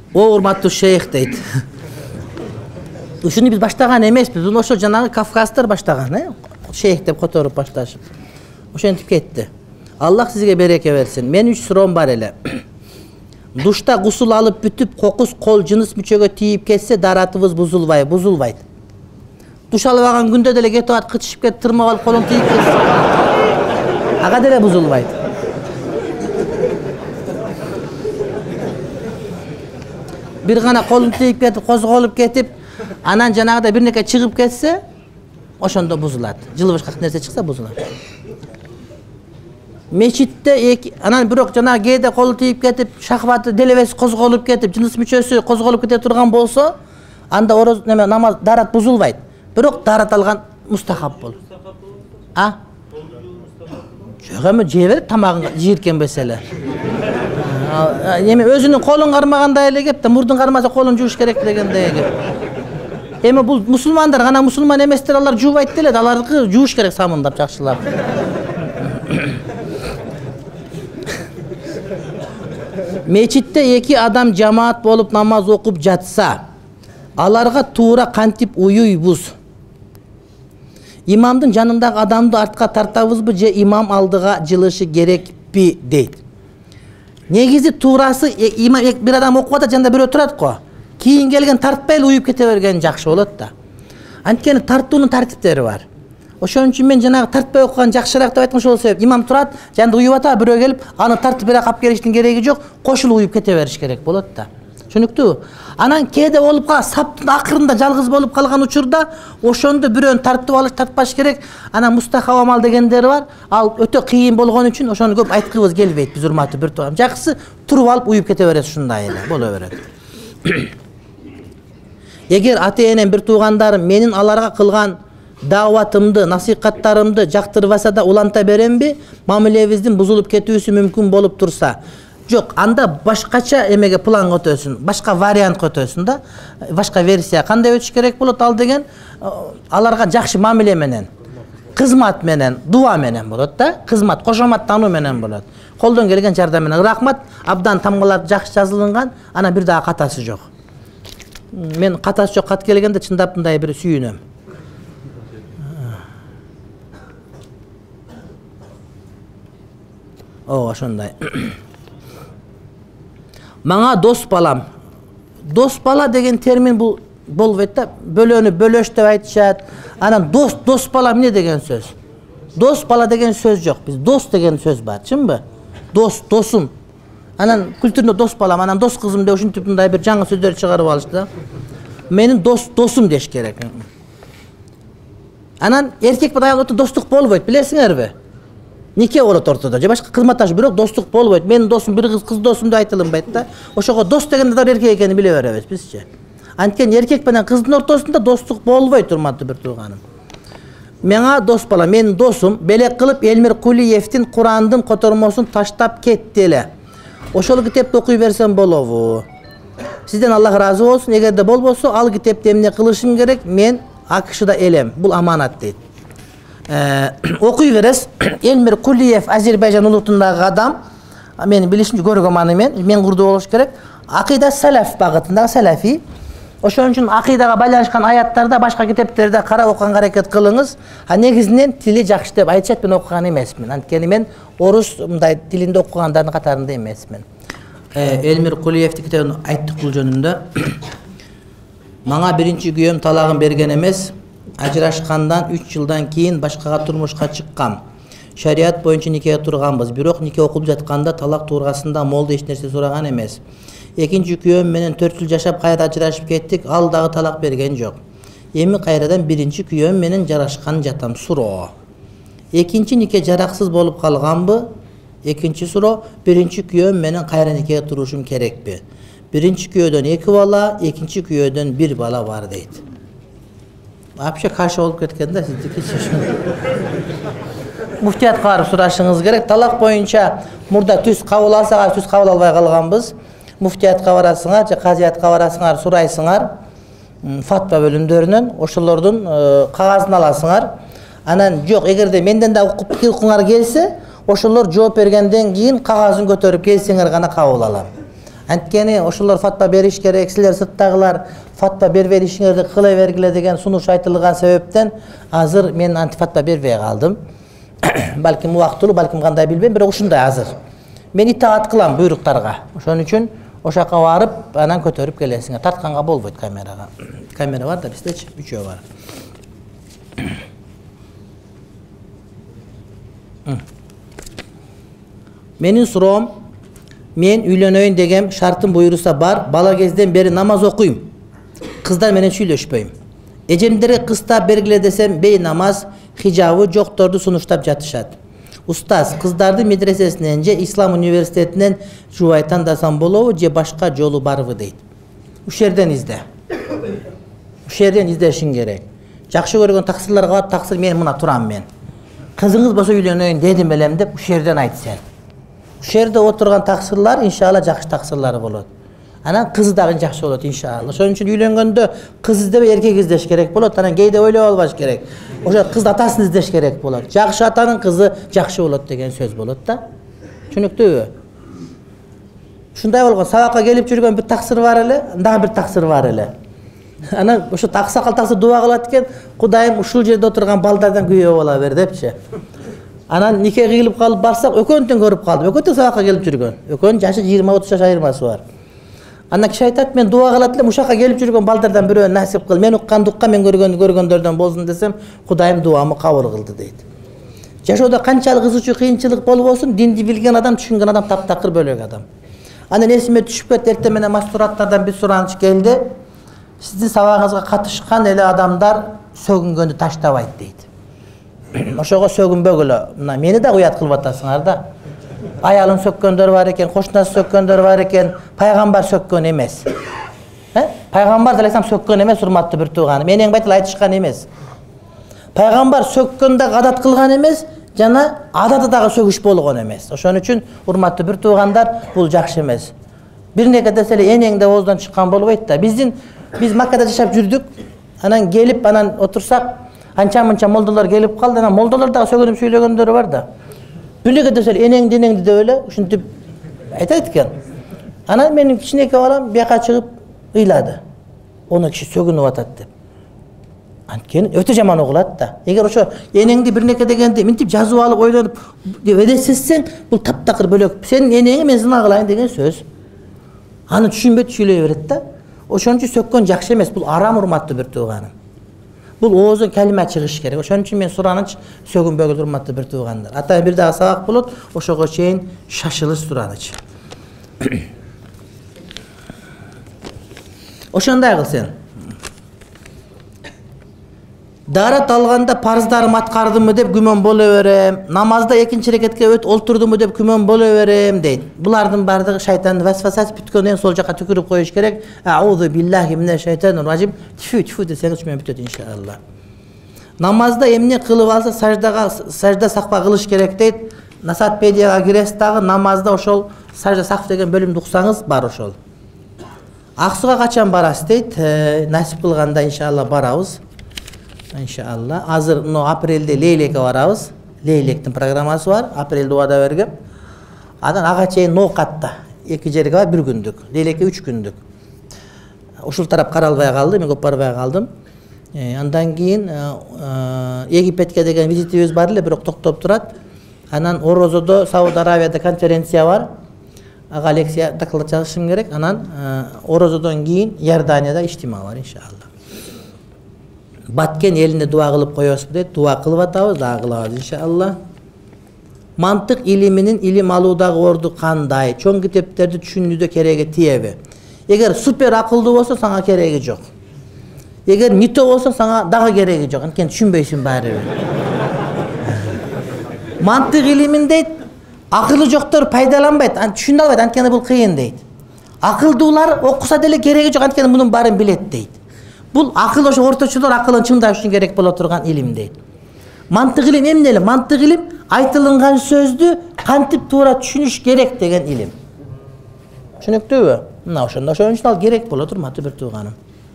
О, урматтуу шейх дейт. Ушуну биз баштаган эмеспиз. Буну ошо жанагы Кавказдар баштаган, шейх деп которуп башташып. Ошентип кетти. Аллах сизге береке берсин. Мен 3 суроом бар эле. Душта гусул алып бүтүп, кокус кол жыныс мүчөгө тийип кетсе, даратыбыз бузулбайт. Душ албаган күндө деле кетип атып кычышып кетип, тырмак алып колуң тийип кетсе, ага деле бузулбайт. Бир гана колуң тийип кетип, козголуп кетип, анан жанагыда бир неке чыгып кетсе, ошондо бузулат. Жылы башка нерсе чыкса бузулат. Мечитте анан бирок жана кээде колу тийип кетип, шахваты делебеси козголуп кетип, жыныс мүчөсү козголуп кете турган болсо, анда ороз намаз дарат бузулбайт. Бирок дарат алган мустахаб болот. Жок, эми жей берип тамагын жийиркенбесе эле. Эми өзүнүн колун кармагандай эле кеп да, мурдун кармаса колун жууш керек дегендей кеп. Эми бул мусулмандар, гана мусулман эместер, алар жуубайт деле, алардыкы жууш керек самындап, жакшылап. Мечитте 2 адам жамаат болуп намаз окуп жатса, аларга туура кантип уюйбуз? Имамдын жанындагы адамды артка тартабызбы же имам алдыга жылышы керекпи дейт. Негизи туурасы имам бир адам окуп атат, жанында бирөө турат го. Кийин келген тартпай эле уюп кете берген жакшы болот да. Анткени тартуунун тартиптери бар. Ошон үчүн мен жанагы тартпай окуган жакшыраак деп айткан ошол себеп. Имам турат, жанында уюп атат, бирөө келип, аны тартып бере кап келиштин кереги жок, кошулуп уюп кете бериш керек болот да. Түшүнүктүү? Анан кээде болуп калат, саптын акырында жалгыз болуп калган учурда, ошондо бирөөнү тартып алыш, тартпаш керек. Анан мустахаб амал дегендери бар. Ал өтө кыйын болгон үчүн ошону көп айткыбыз келбейт биз, урматтуу бир тууган. Жакшысы туруп алып уюп кете берет, ушундай эле боло берет. Эгер ата-энем бир туугандарым менин аларга кылган дааватымды, насихаттарымды жактырбаса да уланта беремби? Мамилебиздин бузулуп кетүүсү мүмкүн болуп турса, жок, анда башкача эмеге план көтөсүн, башка вариант көтөсүн да, башка версия кандай өтүш керек болот ал деген, аларга жакшы мамиле менен, кызмат менен, дуа менен болот да, кызмат, кошоматтануу менен болот. Колдон келген жардам менен. Рахмат, абдан тамгалар жакшы жазылынган, анан бир дагы катасы жок. Мен катасы жок кат келгенде чындап мындай бир сүйүнөм. Ошондой. Мага дос балам. Дос бала деген термин бул болбойт да. Бөлөнү бөлөш деп айтышат. Анан дос бала эмне деген сөз? Дос бала деген сөз жок. Биз дос деген сөз бар, чынбы? Досум. Анан күлтүрүндө дос балам, анан дос кызым деп ушинтип мындай бир жаңы сөздөр чыгарып алышты. Менин досум деш керек. Анан эркек менен аял достук болбойт, билесиңерби? Нике болот ортодо, же башка кызматташ, бирок достук болбойт. Менин досум бир кыз досум деп айтылынбайт да. Ошого дос деген да эркек экенин биле беребиз бизчи. Анткени эркек менен кыздын ортосунда достук болбойт, урматтуу бир тууганым. Мага дос бала, менин досум белек кылып Элмир Кулиевдин Курандын котормосун таштап кетти эле. Ошол китепти окуй берсем болобу? Сизден Аллах ыраазы болсун. Эгерде болбосо, ал китепти эмне кылышым керек? Мен АКШда элем. Бул аманат дейт. Окуй берес. Элмир Кулиев Азербайжан улутундагы адам. Менин билишимче көргөм аны мен курду болуш керек. Акыйда салаф багытындагы салафи. Ошон үчүн акыйдага байланышкан аяттарда, башка китептерде карап окуганга аракет кылыңыз. Негизинен тили жакшы деп айтышат, мен окуган эмесмин. Анткени мен орус мындай тилинде окугандардын катарында эмесмин. Элмир Кулиевдин китебин айттык бул жөнүндө. Мага биринчи күйөөм талагын берген эмес, ажырашкандан 3 жылдан кийин башкага турмушка чыккам. Шарият боюнча никеге турганбыз, бирок нике окулуп жатканда талак туурасында молда эч нерсе сураган эмес. Экинчи күйөөм менен 4 жыл жашап кайра ажырашып кеттик, ал дагы талак берген жок. Эми кайрадан биринчи күйөөм менен жарашкан жатам. Суроо. Экинчи нике жараксыз болуп калганбы? Экинчи суроо, биринчи күйөөм менен кайра никеге турушум керекпи? Биринчи күйөөдөн 2 бала, экинчи күйөөдөн 1 бала бар дейт. Вообще каша болуп кеткен да сиздики. Муфтиятка барып сурашыңыз керек. Талак боюнча мурда түз кабыл алсаңар, түз кабыл албай калганбыз. Муфтиятка барасыңар, же казиятка барасыңар, сурайсыңар. Фатва бөлүмдөрүнөн ошолордун кагазын аласыңар. Анан жок, эгерде менден да пикир укуңар келсе, ошолор жооп бергенден кийин кагазын көтөрүп келсеңер гана кабыл алам. Анткени ошолор фатва бериш керек, силер сырттагылар фатва бербешиңерди кылай бергиле деген сунуш айтылган себептен азыр мен антифатва бербей калдым. Балким убактылуу, балким кандай билбейм, бирок ушундай азыр. Мен итаат кылам буйруктарга. Ошон үчүн ошака барып, анан көтөрүп келесиңер. Тартканга болбойт камерага. Камера бар да биздечи, үчөө бар. Менин суроом, мен үйлөнөйүн дегем, шартым буйруса бар, бала кезден бери намаз окуйм. Кыздар менен сүйлөшпөйм. Эжемдерге кыстап бергиле десем, бейнамаз, хижабы жокторду сунуштап жатышат. Устаз, кыздарды медресесинен же Ислам университетинен жубай тандасам болобу же башка жолу барбы дейт. Ушул жерден изде. Ушул жерден издешиң керек. Жакшы көргөн таксырларга барып, таксыр мен мына турам мен. Кызыңыз болсо үйлөнөйүн дедим элем деп ушул жерден айт сен. Ушул жерде отурган таксырлар иншалла жакшы таксырлар болот. Анан кызы дагы жакшы болот иншалла. Ошон үчүн үйлөнгөндө кыз издебей эркек издеш керек болот. Анан кейде ойлоп албаш керек. Ошо кыз атасын издеш керек болот. Жакшы атанын кызы жакшы болот деген сөз болот да. Түшүнүктүүбү? Ушундай болгон сабакка келип жүргөн бир таксыр бар эле, дагы бир таксыр бар эле. Анан ошо аксакал таксыр дуа кылат экен, Кудайым ушул жерде отурган балдардан күйөө бола бер депчи. Анан нике кыйылып калып барсак, экөөнтөн көрүп калдым. Экөөтө сабакка келип жүргөн. Экөөнүн жашы 20-30 жаш айырмасы бар. Анан киши айтат, мен дуа кылат элем, ушакка келип жүргөн балдардан бирөө насип кыл. Мен уккандыкка мен көргөндөрдөн болсун десем, Кудайым дуамы кабыл кылды дейт. Жашоодо канчалык кызычуу кыйынчылык болбосун, динди билген адам, түшүнгөн адам таптакыр бөлөк адам. Анан эсиме түшүп кетти, эртең менен мастураттардан бир сураныч келди. Сиздин сабагыңызга катышкан эле адамдар сөгүнгөндү таштабайт дейт. Ошого сөгүнбөгүлө. Мына мени да уят кылып атасыңар да. Аялын сөккөндөр бар экен, кошунасы сөккөндөр бар экен, пайгамбар сөккөн эмес. Пайгамбар делесем сөккөн эмес, урматтуу бир тууганым. Менен байтыл айтышкан эмес. Пайгамбар сөккөндө адат кылган эмес, жана адаты дагы сөгүш болгон эмес. Ошон үчүн урматтуу бир туугандар, бул жакшы эмес. Бир неке десе эле энеңде ооздан чыккан болбойт да. Биз Маккада жашап жүрдүк. Анан келип, анан отурсак, анча-мынча молдолор келип калды. Анан молдолор дагы сөгүнүп сүйлөгөндөр бар да. Бир неке десе эле энеңди деп эле ушинтип айтат экен. Анан менин кичинеке балам бияка чыгып ыйлады. Оны киши сөгүнүп атат деп. Анткени өтө жаман угулат да. Эгер ошо энеңди бир неке дегенди минтип жазып алып ойлонуп деп эдесесең, бул таптакыр бөлөк. Сенин энеңи мен сына кылайын деген сөз. Аны түшүнбөй сүйлөй берет да. Ошон үчүн сөккөн жакшы эмес, бул арам, урматтуу бир тууганым. Бул оозун калима чыгыш керек. Ошон үчүн мен сураныч сөгүнбөгүл, урматтуу бир туугандар. Атайын бир дагы сабак болот, ошого чейин шашылыш сураныч. Ошондой кыл сен. Дарат алганда парыздарым аткардымбы деп күмөн боло берем. Намазда экинчи рекетке олтурдумбу деп күмөн боло берем дейт. Булардын бардыгы шайтандын васвасасы бүткөндөн сол жака түкүрүп коюш керек. Аузу биллахи минеш шайтанир ражим. Тифу десеңиз мен бүтөт иншалла. Намазда эмне кылып алса сажда сакпа кылыш керек дейт. Насатпедияга киресиз дагы намазда ошол сажда сакф деген бөлүмдү уксаңыз бар ошол. Аксуга качан барасыз дейт. Насип кылганда иншалла барабыз. Иншалла. Азыр апрелде Лейлекке барабыз. Лейлектин программасы бар. Апрелде убада бергем. Анан ага чейин ноокатта. 2 жерге бар 1 күндүк. Лейлекке 3 күндүк. Ушул тарап каралбай калды, мен көп барбай калдым. Андан кийин Египетке деген визитибиз бар эле, бирок токтоп турат. Анан Орозодо Сауд Аравияда конференция бар. Ага лекция доклад жазышым керек. Анан Орозодон кийин Иорданияда иштима бар иншалла. Баткен элине дуа кылып коёсуз дейт. Дуа кылып атабыз, дагы кылабыз иншалла. Мантык илиминин илим алуудагы орду кандай? Чоң китептерди түшүнүүдө кереги тиеби? Эгер супер акылдуу болсо сага кереги жок. Эгер нито болсо сага дагы кереги жок. Анткени түшүнбөйсүң баары бир. Мантык илимин дейт, акылы жоктор пайдаланбайт, түшүнө албайт, анткени бул кыйын дейт. Акылдуулар окуса деле кереги жок, анткени мунун баарын билет дейт. Бул акыл ошо орточулар акылын чыңдаш үчүн керек боло турган илим дейт. Мантык илим эмне эле? Мантык илим айтылган сөздү кантип туура түшүнүш керек деген илим. Түшүнүктүүбү? Мына ошондо ошон үчүн ал керек болот, урматтуу бир тууганым.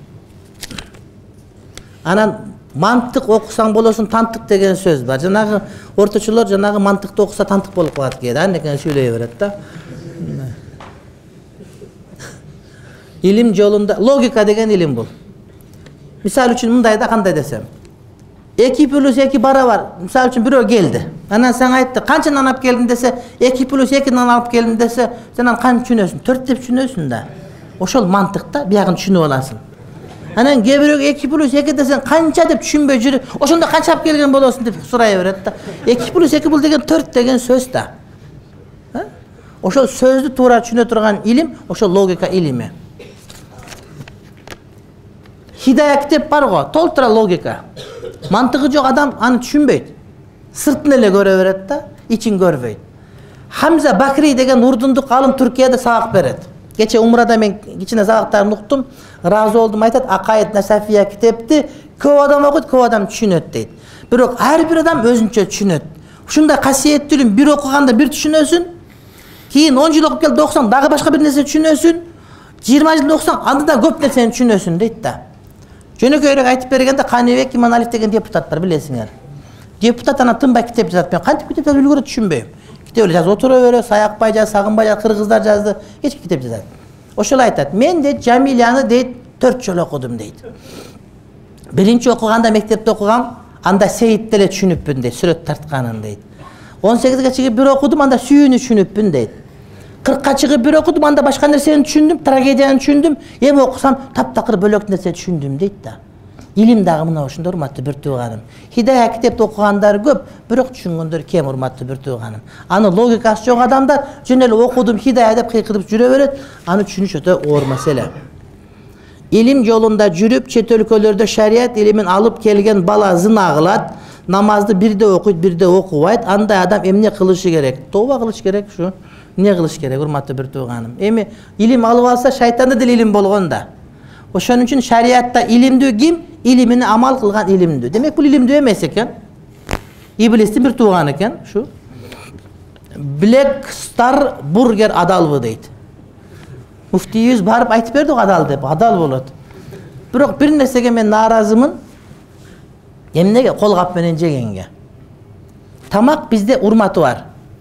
Анан мантык окусаң болосуң, тантык деген сөз бар. Жанагы орточулар жанагы мантыкты окуса тантык болуп калат кээде, анекени сүйлөй берет да. Ilim jolunda logika деген илим бул. Misal üçün mınday da qanday desem. 2 + 2 barabar. Misal üçün biri geldi. Ana sen aytты, "Qanchadan alып keldin?" dese, 2 + 2'den alып keldin dese, sen an qancha düşünösün? 4 dep düşünösün da. Oşol mantykta bu ýagyn düşünüp alasın. Anan gebirök 2 + 2 desen qancha dep düşünböy жүрüp, oşonda qancha alып kelgen bolosun dep suraya beret da. 2 + 2 bul degen 4 degen söz da. Oşol sözdü toora düşüne turgan ilim, oşol logika ilimi. Hidaya kitep bar go, toltura logika. Mantığı jok adam аны düşünbeyt. Sırtın ele göre beret da, için görbeyt. Hamza Bakri degen urdunduk alım Türkiye'de sabak beret. Geçe umrada men içine sabaklarını uktum, razı oldum aytat, Aqaid Nasafiya kitepti, köp adam okuyt, köp adam düşünöt deyt. Birok her bir adam özünçe düşünöt. Uşunda kasiyetli bir okuganda bir düşünösün, keyin 10 yıl okup geldi 90, dagı başka bir nerse düşünösün, 20 yıl 90, anda da köp nerseni düşünösün deyt da. Jönököyrөк айтып бергенде Каныбек Иманалиев деген депутат бар, билесиңер. Депутат ана тынбай китеп жазат. Мен кантип китеп жазып үлгөрөт түшүнбөйм. Китеп жазып отура бере, Саякбай жазды, Сагынбай жазды, кыргыздар жазды, эч китеп жазат. Ошол айтат. Мен дейт Жамиляны дейт 4 жолу окудум дейт. Биринчи окуганда мектепте окугам, анда Сейит деле түшүнүппүн дейт, сүрөт тартканын дейт. 18ге чыгып бир окудум, анда сүйүүнү түшүнүппүн дейт. 40га чыгып бир окудум, анда башка нерсени түшүндүм, трагедияны түшүндүм, эми окусам таптакыр бөлөк нерсе түшүндүм дейт да. Илим дагы мына ошондо, урматтуу бир тууганым. Хидая китепти окугандар көп, бирок түшүнгөндөр кем, урматтуу бир тууганым. Аны логикасы жок адамдар жөн эле окудум, хидая деп кыйкырып жүрө берет, аны түшүнүш өтө оор маселе. Илим жолунда жүрүп, чет өлкөлөрдө шарият илимин алып келген бала зына кылат, намазды бирде окуйт, бирде окубайт, андай адам эмне кылышы керек? Тооба кылыш керек ушу. Не кылыш керек, урматтуу бир тууганым? Эми илим алып алса, шайтанда деле илим болгон да. Ошон үчүн шариатта илимдүү ким? Илимини амал кылган илимдүү. Демек бул илимдүү эмес экен. Иблистин бир тууганы экен, ушу. Black Star Burger адалбы дейт. Муфтийибиз барып айтып берди адал деп, адал болот. Бирок бир нерсеге мен нааразымын. Эмнеге колгап менен жегенге? Тамак бизде урматы бар.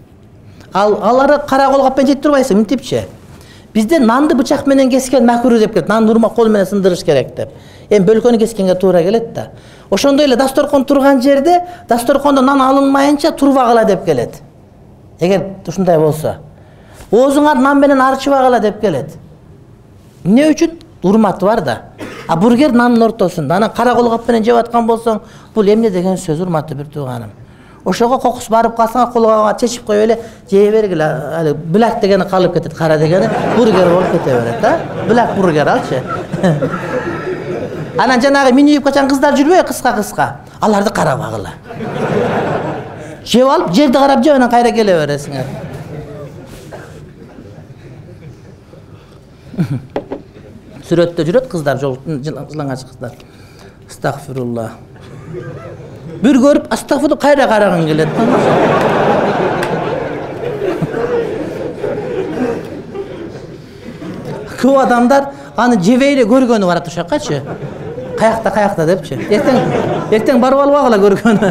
Алары кара колгап менен жеп турбайсың, мынтипчи. Бизде нанды бычак менен кескен макруh деп келет. Нанды урма кол менен сындырыш керек деп. Эми бөлкөнү кескенге туура келет да. Ошондой эле дасторкон турган жерде дасторкондо нан алынмайынча турбагыла деп келет. Эгер ушундай болсо, оозуңар нан менен арчыбагыла деп келет. Эмне үчүн? Урматы бар да. А бургер нандын ортосунда. Анан кара колгап менен жеп аткан болсоң, бул эмне деген сөз, урматтуу бир тууганым. Ошого кокус барып калсаң, колго чечип коюп эле жей бергиле. Али блак дегени калып кетет, кара дегени бургер болуп кете берет, да? Блак бургер алчы. Анан жанагы мини юбкачан кыздар жүрбөйбү, кыска-кыска. Аларды карабагыла. Жеп алып, жерди карап жеп, анан кайра келе бересиңер. Сүрөттө жүрөт кыздар, жылаңач кыздар. Астагфирулла. Bir görüp astagfirullah kayra karagın gelet. Köp adamlar аны жебейли көргөнү барат ошакачы. Каякта депчи. Эртең барып албагыла көргөнү.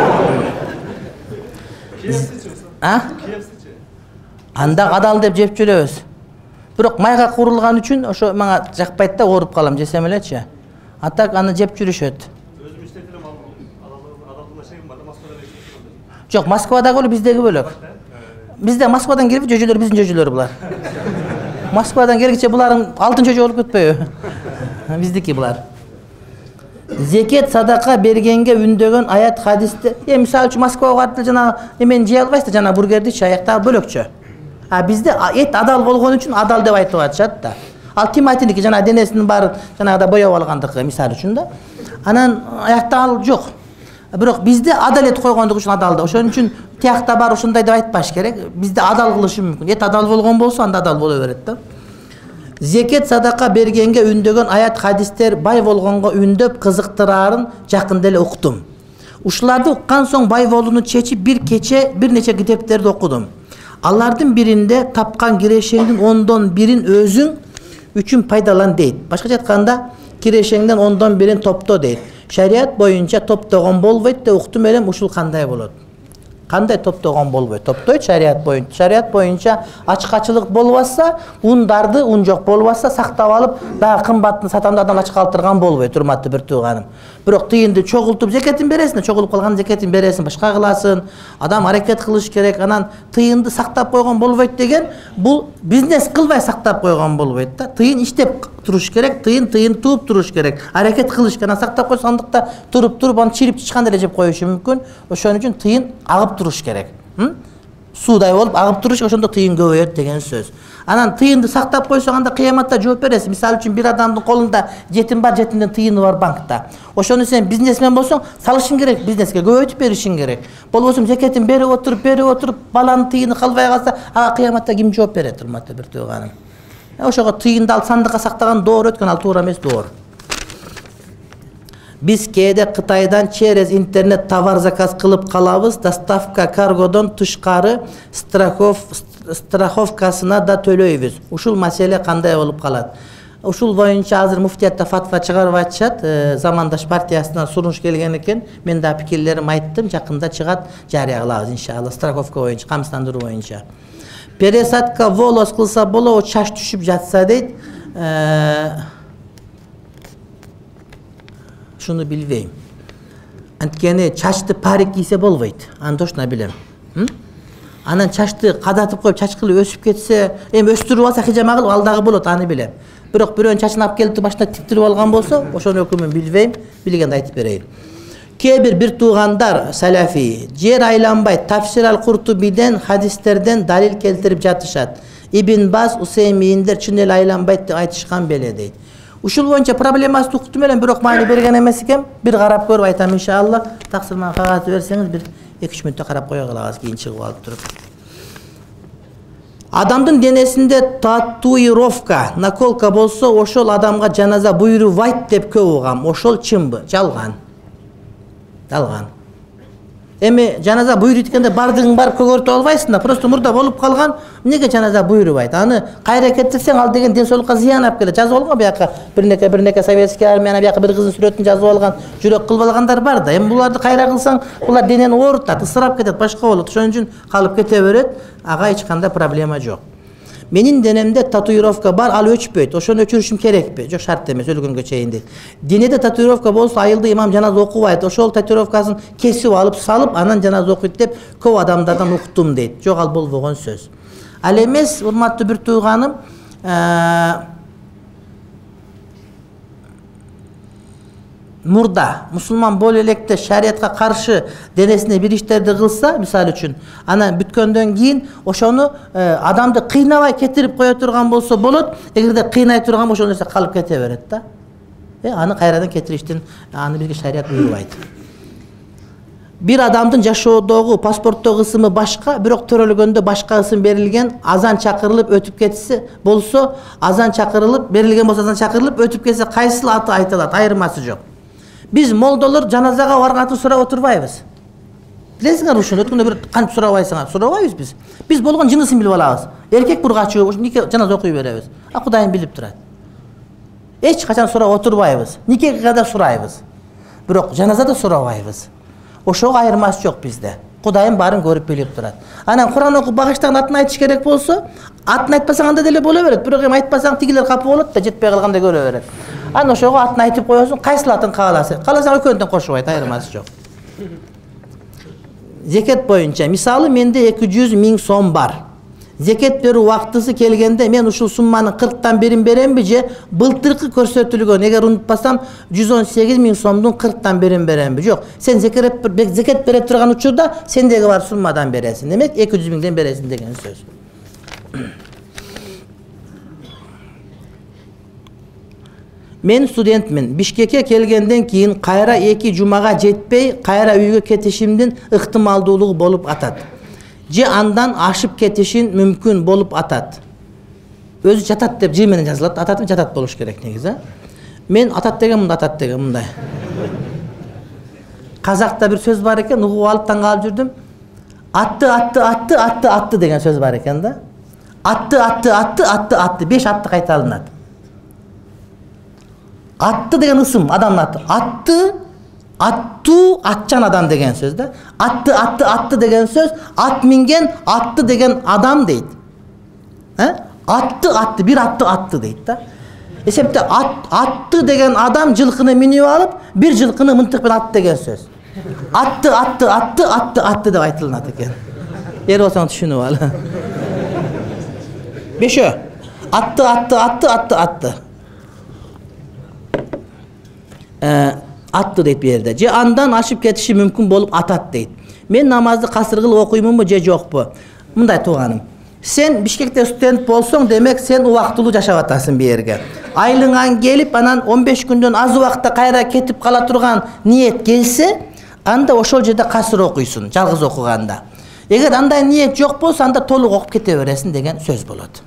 А? Анда адал деп жеп жүрөбүз. Бирок майга курулган үчүн ошо мага жакпайт да, ооруп калам жесем элечи. Атак аны жеп жүрүшөт. Жок, Москвадагы эле биздеги бөлөк. Бизде Москвадан келип жөжөлөр биздин жөжөлөр булар. Москвадан келгиче булардын алтын жөжө болуп кетпөйбү? Биздики булар. Зекет садака бергенге үндөгөн аят хадисте, мисалы үчүн Москвага барып жана эмени жей албайсыздар, жана бургерди аяктагы бөлөкчө. А бизде эт адал болгон үчүн адал деп айтып атышат да. Ал Тиматиники жана денесинин баары жанагыда боеп алгандыгы мисалы үчүн да. Анан аякта ал жок. Бирок бизде адалет койгондук үчүн адалды. Ошон үчүн тиякта бар ушундай деп айтпаш керек. Бизде адал кылышы мүмкүн. Эт адал болгон болсо анда адал боло берет да. Зекет садака бергенге үндөгөн аят хадистер бай болгонго үндөп кызыктырарын жакында эле уктум. Ушуларды уккан соң бай болууну чечип бир кече бир нече китептерди окудум. Алардын биринде тапкан кирешеңдин 10дон 1-ин өзүң үчүн пайдалан дейт. Башкача айтканда, кирешеңден 10дон 1-ин топто дейт. Шариат боюнча топтогон болбойт деп уктум элем, ушул кандай болот? Кандай топтогон болбойт? Топтойт шарият боюнча. Шарият боюнча ачкачылык болбаса, ундарды, ун жок болбаса сактап алып, дагы кымбатын сатамды адам ачка калтырган болбойт, урматтуу бир тууганым. Бирок тыйынды чогултуп зекетин бересиң, чогулуп калган зекетин бересиң, башка кыласың. Адам аракет кылыш керек, анан тыйынды сактап койгон болбойт деген, бул бизнес кылбай сактап койгон болбойт да. Тыйын иштеп туруш керек, тыйын тууп туруш керек. Аракет кылыш керек, сактап койсондукта туруп аны чирип чычканда эле жеп коюшу мүмкүн. Ошон үчүн тыйын агып туруш керек. Суудай болуп агып туруш, ошондо тыйын көбөйөт деген сөз. Анан тыйынды сактап койсоң анда кыяматта жооп бересиң. Мисалы үчүн бир адамдын колунда жетим бар, жетимдин тыйыны бар банкта. Ошону сен бизнесмен болсоң, салышың керек, бизнеске көбөйтүп беришиң керек. Болбосо зекетин берип отуруп, баланын тыйыны калбай калса, ага кыяматта ким жооп берет, урматтуу бир тууганым. Ошого тыйынды алып сандыкка сактаган доор өткөн, ал туура эмес доор. Биз кээде Кытайдан через интернет товар заказ кылып калабыз, доставка каргодон тышкары страховкасына да төлөйбүз. Ушул маселе кандай болуп калат? Ушул боюнча азыр муфтиятта фатва чыгарып атышат, Замандаш партиясынан сунуш келген экен. Мен да пикирлерим айттым, жакында чыгат, жарыя кылабыз иншалла, страховка боюнча, камсыздандыруу боюнча. Пересадка волос кылса болобу, чач түшүп жатса дейт. Шуну билбейм. Анткени чачты парик кийсе болбойт. Аны точно билем. Анан чачты кадатып коюп, чач кылып өсүп кетсе, эми өстүрүп алса хижама кылып ал дагы болот, аны билем. Бирок бирөөнүн чачын алып келип башына тиктирип алган болсо, ошону өкүмүн билбейм, билгенди айтып берейин. Кээ бир туугандар салафи жер айланбайт, Тафсир ал-Куртубиден, хадистерден далил келтирип жатышат. Ибн Баз, Усейминдер чын эле айланбайт деп айтышкан беле дейт. Ушул боюнча проблемасы уктум элем, бирок маани берген эмес экен. Бир карап көрүп айтам иншалла. Таксырман кагазды берсеңиз, бир 2-3 мүнөттө карап кое калабыз, кийин чыгып алып туруп. Адамдын денесинде татуировка, наколка болсо, ошол адамга жаназа буйрубайт деп көп угам. Ошол чынбы? Жалган. Жалган. Эми жаназа буйруйт дегенде бардыгың барып көгөртүп албайсың да, просто мурда болуп калган, эмнеге жаназа буйрубайт? Аны кайра кетирсең, ал деген ден соолукка зыян алып келет. Жазып алган бияка бирнеке советский армияны, бияка бир кыздын сүрөтүн жазып алган, жүрөк кылып алгандар бар да. Эми буларды кайра кылсаң, булар денени оорутат, ысырап кетет, башка болот. Ошон үчүн калып кете берет. Ага эч кандай проблема жок. Менин денемде татуировка бар, ал өчпөйт. Ошону өчүрүшүм керекпи? Жок, шарт эмес, өлгөнгө чейин дейт. Денеде татуировка болсо, айылда имам жаназа окубайт. Ошол татуировкасын кесип алып, салып, анан жаназа окуйт деп көп адамдардан уктум дейт. Жок, ал болбогон сөз. Ал эмес, урматтуу бир тууганым, мурда мусулман боло электе шариятка каршы денесине бир иштерди кылса, мисалы үчүн, анан бүткөндөн кийин ошону адамды кыйнабай кетирип кое турган болсо болот. Эгерде кыйнай турган болсо, ошол нерсе калып кете берет да. Аны кайрадан кетириштин аны бизге шарият буйрубайт. Бир адамдын жашоодогу паспорттогу ысымы башка, бирок төрөлгөндө башка ысым берилген, азан чакырылып өтүп кетсе болсо, азан чакырылып, берилген болсо азан чакырылып өтүп кетсе, кайсыл аты айтылат, айырмасы жок. Biz молдолор жаназага барган сурап отурбайбыз. Билесиңер ушуну, өткөндө бир кантип сурабайсыңар? Сурабайбыз биз. Биз болгон жынысын билип алабыз. Эркек бургачы, нике жаназа окуй беребиз. А Кудайым билип турат. Эч качан сурап отурбайбыз. Никеге кадар сурайбыз. Бирок жаназада сурабайбыз. Ошого айырмасы жок бизде. Кудайым барын көрүп билип турат. Анан Куран окуп багыштаган атын айтыш керек болсо, атын айтпасаң анда деле боло берет. Бирок эми айтпасаң тигилер капы болот да, жетпей калганда көрө берет. Аны ошого атын айтып коесуң, кайсыл атын кааласаң. Кааласаң экөөнтөн кошубайт, айырмасы жок. Зекет боюнча, мисалы менде 200 000 сом бар. Зекет берүү убактысы келгенде мен ушул сумманын 40тан бирин беремби же былтыркы көрсөтүлгөн, эгер унутпасам 118 000 сомдун 40тан бирин беремби? Жок, сен зекет бере турган учурда сендеги бар суммадан бересиң. Демек 200 000ден бересиң деген сөз. Мен студентмин. Бишкекке келгенден кийин кайра 2 жумага жетпей, кайра үйгө кетишимдин ыктымалдуулугу болуп атат. Же андан ашып кетишин мүмкүн болуп атат. Өзү жатат деп же менен жазылат. Атат жатат болуш керек негизи. Мен атат деген мындай, атат деген мындай. Казакта бир сөз бар экен, угуп алып таң калып жүрдүм. Атты деген сөз бар экен да. Атты 5 атты кайталынат. Атты деген ысым, адамдын аты. Атты Attуу атчан адам деген сөз да. Атты деген сөз ат минген атты деген адам дейт. Атты бир атты дейт да. Эсепте атты деген адам жылкыны минип алып, бир жылкыны мынтык менен ат деген сөз. Атты деп айтылат экен. Эр болсоң түшүнүп ал. Бешөө. Атты. Атты дейт бу жерде. Же андан ашып кетиши мүмкүн болуп атат дейт. Мен намазды касыр кылып окуймунбу же жокпу? Мындай тууганым. Сен Бишкекте студент болсоң, демек сен убактылуу жашап атасың бу жерге. Айлыган келип, анан 15 күндөн аз убакытта кайра кетип кала турган ниет келсе, анда ошол жерде касыр окуйсуң, жалгыз окуганда. Эгер андай ниет жок болсо, анда толук окуп кете бересиң деген сөз болот.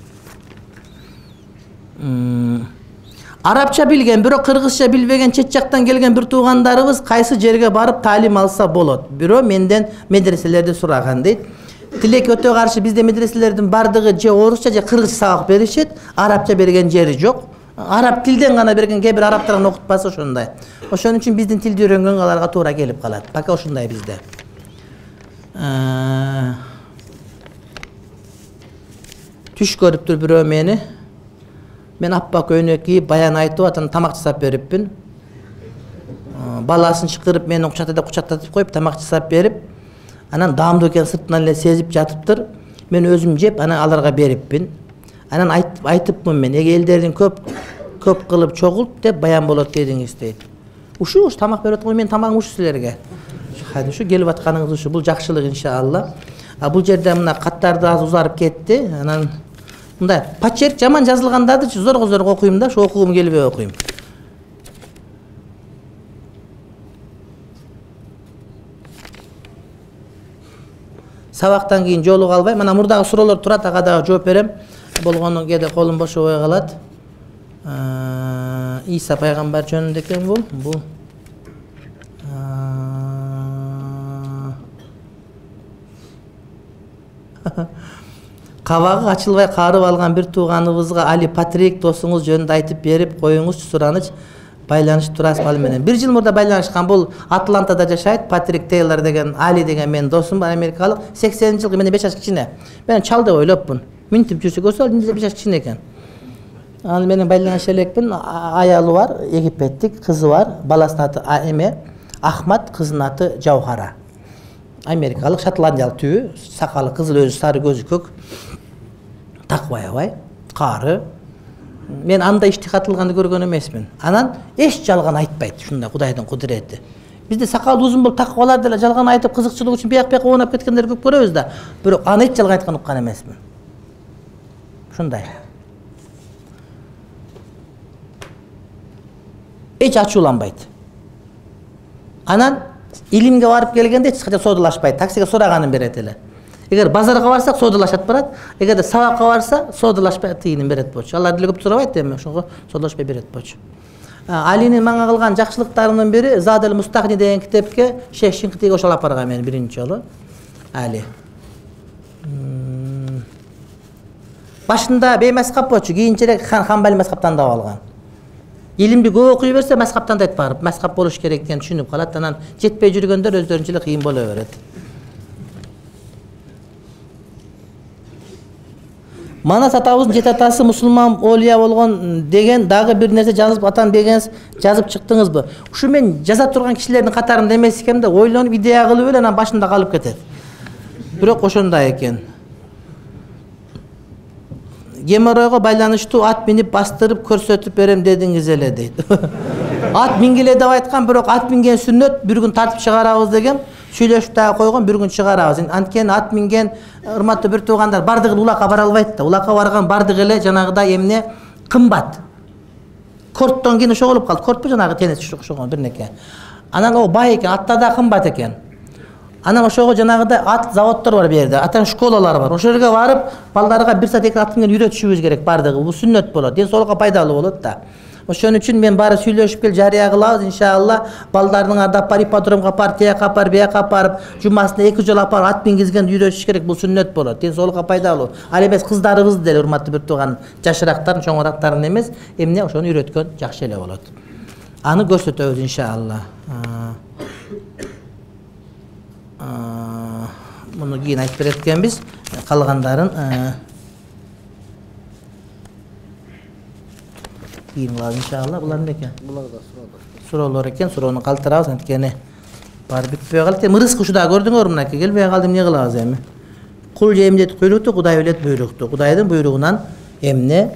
Арабча билген, бирок кыргызча билбеген чет жактан келген бир туугандарыбыз кайсы жерге барып таалим алса болот. Бирөө менден медреселерди сураган дейт. Тилек өтө каршы, бизде медреселердин бардыгы же орусча же кыргызча сабак беришет, арабча берген жери жок. Араб тилден гана берген, кээ бир арабтардан окутпаса ошондой. Ошон үчүн биздин тилди үйрөнгөнгө аларга туура келип калат. Пока ошондой бизде. Түш көрүптүр бирөө мени. Мен аппа көйнөк кийип, баян айтып атам, тамак жасап бериппин. Баласын чакырып, мени кучаттатып коюп, тамак жасап берип, анан даамдуу экен сыртынан эле сезип жатыптыр. Мен өзүм жеп, анан аларга бериппин. Анан айтыпмын мен, элдердин көп кылып чогулт деп баян болот дедиңиз дейт. Ушу тамак берип атам, мен тамагым ушу силерге. Кайда ушу келип атканыңыз ушу, бул жакшылык иншалла. Бул жерде мына каттарды аз узарып кетти. Анан мындай почерк жаман жазылгандарды зорго окуйм да, ошо окугум келбей окуйм. Сабактан кийин жолуга албай, мына мурдагы суроолор турат, ага дагы жооп берем. Болгону кээде колум бошобой калат. Иса пайгамбар жөнүндө экен бул. Кабагы ачылбай карып алган бир тууганыбызга Али Патрик досуңуз жөнүндө айтып берип коюңузчу, сураныч байланышып турасызбы ал менен. 1 жыл мурда байланышкан, бул Атлантада жашайт. Патрик Тейлор деген, Али деген менин досум бар, америкалык. 80-жылкы, менден 5 жаш кичине. Мен чал деп ойлопмун. Минтип жүрсө көрсө, 5 жаш кичине экен. Ал менен байланыша элекпин. Аялы бар, Египеттик, кызы бар. Баласынын аты Ахмат, кызынын аты Жаухара. Америкалык, шотландиялык түбү, сакалы кызыл, өзү сары, көзү көк. Такбай абай, кары. Мен анда иштихатылганды көргөн эмесмин. Анан эч жалган айтпайт, ушундай Кудайдын кудурети. Бизде сакал узун болуп такыбалар деле жалган айтып, кызыкчылык үчүн бияк оонап кеткендер көп көрөбүз да. Бирок аны эч жалган айткан уккан эмесмин. Ушундай. Эч ачууланбайт. Анан илимге барып келгенде эч качан соодалашпайт, таксиге сураганын берет эле. Эгер базарга барсак соодалашат барат, эгерде сабакка барса соодалашпай тыйынын берет болчу. Алар деле көп сурабайт эми, ошого соодалашпай берет болчу. Алинин мага кылган жакшылыктарынын бири Задел Мустахни деген китепке Шейх Шинкитиге ошол алып барган мени биринчи жолу. Али. Башында беймазхаб болчу, кийинчерээк Хамбали мазхабын тандап алган. Илимди көп окуй берсе мазхаб тандайт барып, мазхаб болуш керек экенин түшүнүп калат, анан жетпей жүргөндөр өздөрүнчө эле кыйын боло берет. Манас атабыздын жет атасы мусулман олия болгон деген дагы бир нерсе жазып атам дегенсиз, жазып чыктыңызбы? Ушу мен жаза турган кишилердин катарында эмес экем да, ойлонуп идея кылып эле анан башында калып кетет. Бирок ошондой экен. Геморройго байланыштуу ат минип бастырып көрсөтүп берем дедиңиз эле дейт. Ат мингиле деп айткан, бирок ат минген сүннөт, бир күн тартып чыгарабыз деген сүйлөшүп дагы койгон, бир күн чыгарабыз. Анткени ат минген урматтуу бир туугандар бардыгы улакка бара албайт да. Улакка барган бардыгы эле жанагыдай эмне кымбат. Корттон кийин ошо болуп калды. Кортпу жанагы тенис ошогон бир неке. Анан о бай экен, аттар да кымбат экен. Анан ошого жанагыдай ат заводдор бар бу жерде, аттан школалар бар. Ошол жерге барып, балдарга 1 саат 2 ат менен үйрөтүшүбүз керек бардыгы. Бул сүннөт болот, ден соолукка пайдалуу болот да. Ошон үчүн мен баары сүйлөшүп кел, жарыя кылабыз иншалла. Балдардын ардап бар, ипподромго апарып, тияка апарып, бияка апарып, жумасына 2 жолу апарып ат мингизгенди үйрөтүш керек. Бул сүннөт болот, ден соолукка пайдалуу. Ал эмес кыздарыбыз деле урматтуу бир тууган, жашырактарын, чоңурактарын эмес, эмне ошону үйрөткөн жакшы эле болот. Аны көрсөтөбүз иншалла. Bunu keyin aytып берет экенбиz. Калгандарын keyin кылабыз иншалла. Булар эмне экен? Булар да Суроолор экен, суроону калтырабыз анткени бар бүтпөй калды. Мырыс кушу да көрдүңөр мынакей, келбей калды эмне кылабыз эми? Кул жемдет буйрукту, Кудай билет буйрукту. Кудайдын буйругунан эмне?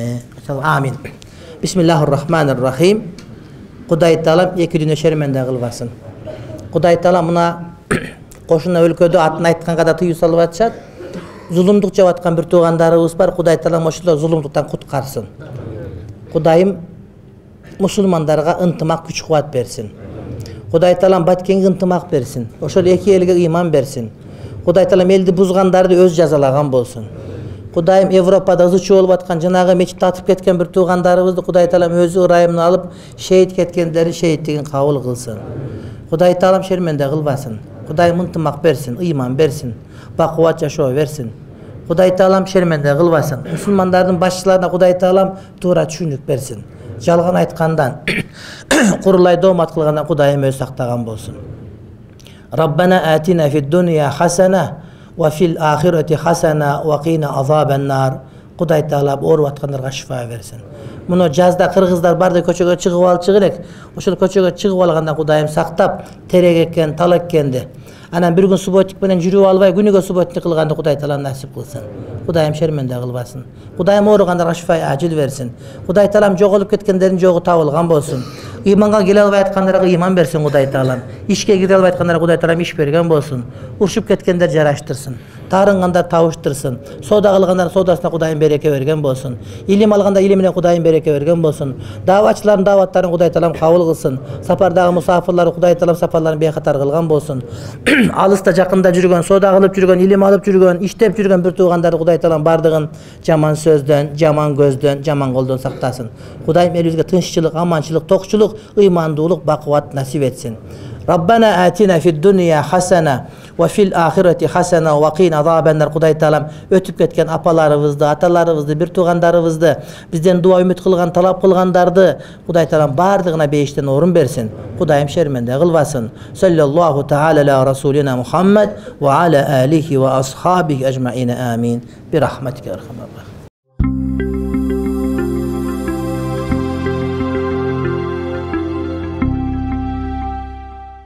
Амин. Бисмиллахир-рахманир-рахим. Кудай Таалам эки дүнө шерменде кылбасын. Кудай Таалам мына кошуна өлкөдө атын айтканга да тыюу салып атышат. Зулумдук жеп аткан бир туугандарыбыз бар. Кудай Таалам ошолор зулумдуктан куткарсын. Кудайым мусулмандарга ынтымак күч кубат берсин. Кудай Таалам баткенге ынтымак берсин. Ошол эки элге ыйман берсин. Кудай Таалам элди бузгандарды өз жазалаган болсун. Кудайым Европада ызычуу болуп аткан жанагы мечитте атып кеткен бир туугандарыбызды Кудай Таалам өзү ырайымына алып, шейит кеткендердин шейиттигин кабыл кылсын. Кудай Таалам шерменде кылбасын. Кудайым ынтымак берсин, ыйман берсин, бакубат жашоо берсин. Кудай Таалам шерменде кылбасын. Мусулмандардын башчыларына Кудай Таалам туура түшүнүк берсин. Жалган айткандан, курулай доомат кылгандан Кудайым өзү сактаган болсун. Раббана атина фид дунья хасана ва фил ахирати хасана ва кина азабан нар. Кудай Таалам ооруп аткандарга шифа берсин. Муну жазда кыргыздар барды көчөгө чыгып алчу керек. Ошол көчөгө чыгып алганда Кудайым сактап, терек экен, тал эккенди. Анан бир күн субботник менен жүрүп албай күнүгө субботник кылганды Кудай Таалам насип кылсын. Кудайым шерменде кылбасын. Кудайым ооругандарга шифа ажил берсин. Кудай Таалам жоголуп кеткендердин жогу табылган болсун. Ыйманга келе албай аткандарга ыйман берсин Кудай Таалам. Ишке кире албай аткандарга Кудай Таалам иш берген болсун. Урушуп кеткендер жараштырсын. Тарынгандар табыштырсын. Соода кылгандар соодасына Кудайым береке берген болсун. Илим алганда илимине Кудайым береке берген болсун. Даватчылардын даваттарын Кудай Таалам кабыл кылсын. Сапардагы мусафирлар Кудай Таалам сапарларын бейкатар кылган болсун. Алыста жакында жүргөн, соода кылып жүргөн, илим алып жүргөн, иштеп жүргөн бир туугандарды Кудай Таалам бардыгын жаман сөздөн, жаман көздөн, жаман колдон сактасын. Кудайым элибизге тынччылык, аманчылык, токчулук, ыймандуулук, бакубат насип этсин. Rabbana atina fid dunya hasana ve fil ahireti hasana ve qina azabennar. Kuday Taala ötüp ketken apalarыбызды, аталарыбызды, bir tuğandarыбызды, bizden dua ümit kılgan, talap kılgandardı Kuday Taala bardığına beşten orun bersin. Kudayım şermende kılbasın. Sallallahu Teala ala Rasulina Muhammed ve ala alihi ve ashabihi ecmaîn. Amin. Bir rahmetike erhamer.